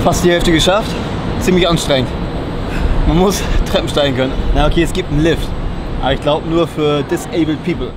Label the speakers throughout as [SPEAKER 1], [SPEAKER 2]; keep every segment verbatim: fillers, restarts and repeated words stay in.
[SPEAKER 1] Fast die Hälfte geschafft. Ziemlich anstrengend. Man muss Treppen steigen können. Na okay, es gibt einen Lift. Aber ich glaube nur für disabled people.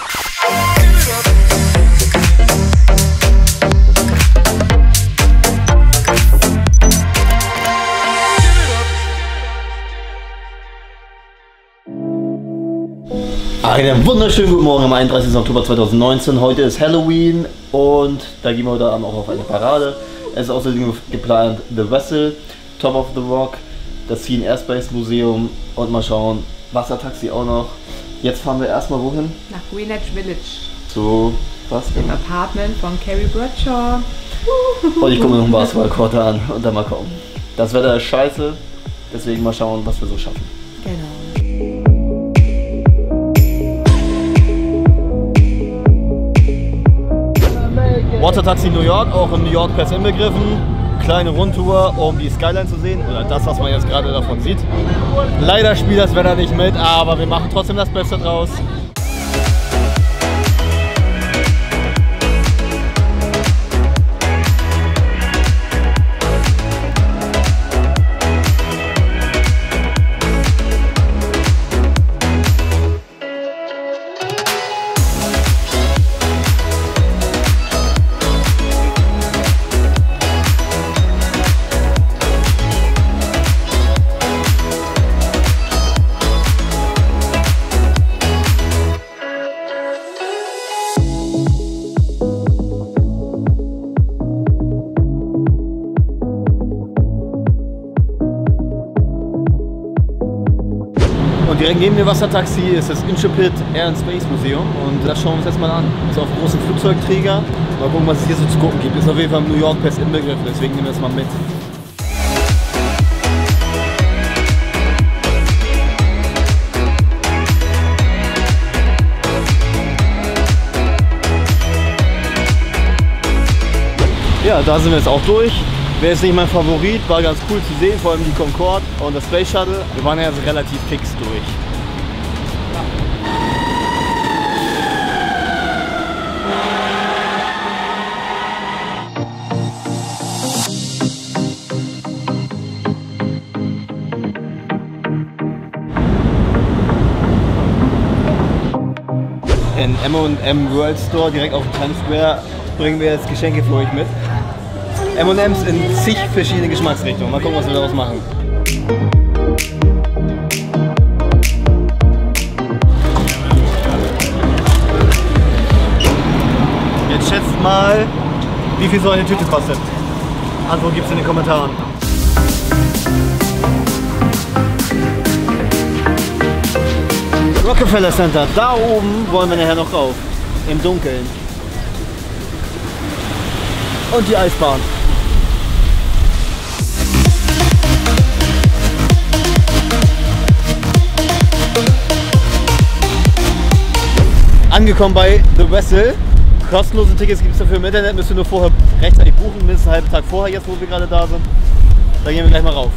[SPEAKER 1] Einen wunderschönen guten Morgen am einunddreißigsten Oktober zweitausendneunzehn. Heute ist Halloween und da gehen wir heute Abend auch auf eine Parade. Es ist außerdem geplant The Vessel, Top of the Rock, das Sea and Airspace Museum und mal schauen, Wassertaxi auch noch. Jetzt fahren wir erstmal wohin?
[SPEAKER 2] Nach Greenwich Village.
[SPEAKER 1] Zu was?
[SPEAKER 2] Dem Apartment von Carrie Bradshaw.
[SPEAKER 1] Und ich gucke mir noch einen Basketballcourt an und dann mal gucken. Das Wetter ist scheiße, deswegen mal schauen, was wir so schaffen.
[SPEAKER 2] Genau.
[SPEAKER 1] Watertaxi New York, auch in New York Pass inbegriffen. Kleine Rundtour, um die Skyline zu sehen, oder das, was man jetzt gerade davon sieht. Leider spielt das Wetter nicht mit, aber wir machen trotzdem das Beste draus. Und direkt neben dem Wassertaxi ist das Intrepid Air and Space Museum und das schauen wir uns jetzt mal an. Das ist auf einem großen Flugzeugträger. Mal gucken, was es hier so zu gucken gibt. Ist auf jeden Fall im New York Pass inbegriffen, deswegen nehmen wir das mal mit. Ja, da sind wir jetzt auch durch. Wäre jetzt nicht mein Favorit, war ganz cool zu sehen, vor allem die Concorde und das Space Shuttle. Wir waren ja jetzt relativ fix durch. In M und M World Store, direkt auf dem Times Square, bringen wir jetzt Geschenke für euch mit. M und M's in zig verschiedene Geschmacksrichtungen. Mal gucken, was wir daraus machen. Jetzt schätzt mal, wie viel so eine Tüte kostet. Antwort gibt's in den Kommentaren. Rockefeller Center, da oben wollen wir nachher noch rauf. Im Dunkeln. Und die Eisbahn. Angekommen bei The Vessel. Kostenlose Tickets gibt es dafür im Internet, müsst ihr nur vorher rechtzeitig buchen, mindestens einen halben Tag vorher, jetzt wo wir gerade da sind. Da gehen wir gleich mal rauf.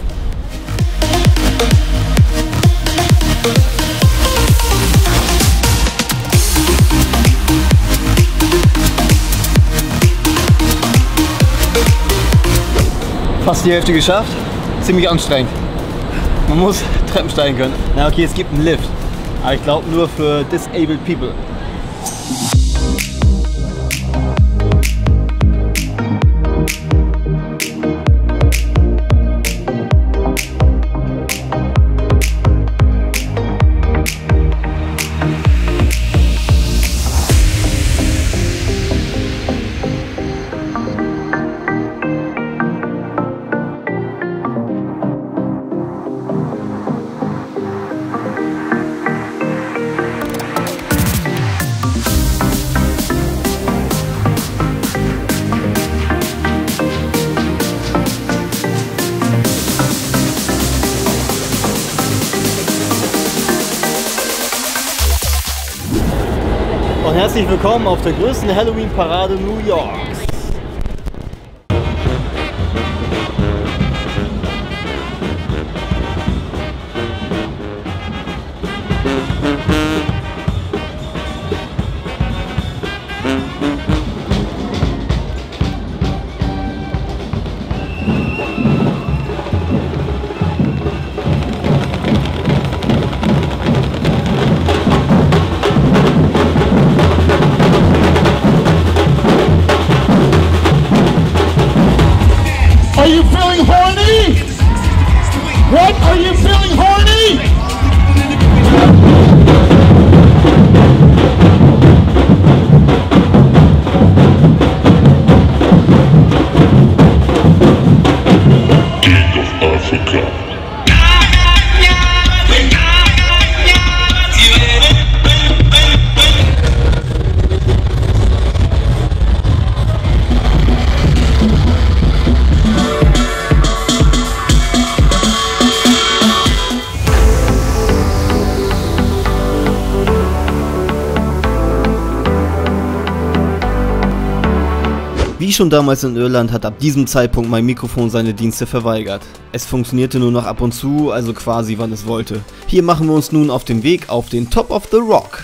[SPEAKER 1] Fast die Hälfte geschafft. Ziemlich anstrengend. Man muss Treppen steigen können. Na okay, es gibt einen Lift. Aber ich glaube nur für disabled people. Und herzlich willkommen auf der größten Halloween-Parade New Yorks.
[SPEAKER 3] Are you feeling horny? What? Are you feeling horny? King of Africa.
[SPEAKER 1] Wie schon damals in Irland hat ab diesem Zeitpunkt mein Mikrofon seine Dienste verweigert. Es funktionierte nur noch ab und zu, also quasi wann es wollte. Hier machen wir uns nun auf den Weg auf den Top of the Rock.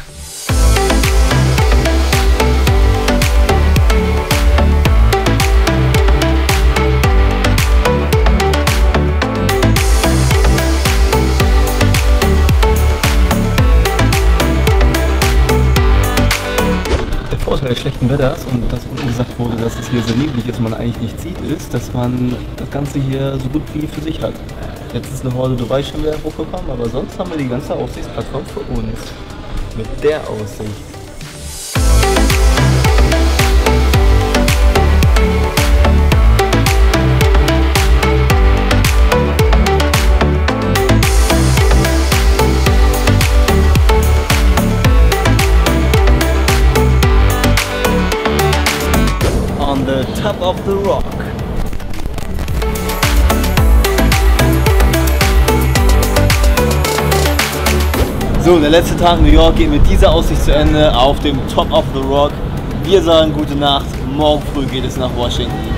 [SPEAKER 1] Der Vorteil des schlechten Wetters und dass unten gesagt wurde, dass es hier sehr neblig ist und man eigentlich nichts sieht, ist, dass man das Ganze hier so gut wie für sich hat. Jetzt ist eine Horde Dubai schon wieder hochgekommen, aber sonst haben wir die ganze Aussichtsplattform für uns. Mit der Aussicht. On the top of the rock. So, der letzte Tag in New York geht mit dieser Aussicht zu Ende auf dem Top of the Rock. Wir sagen gute Nacht, morgen früh geht es nach Washington.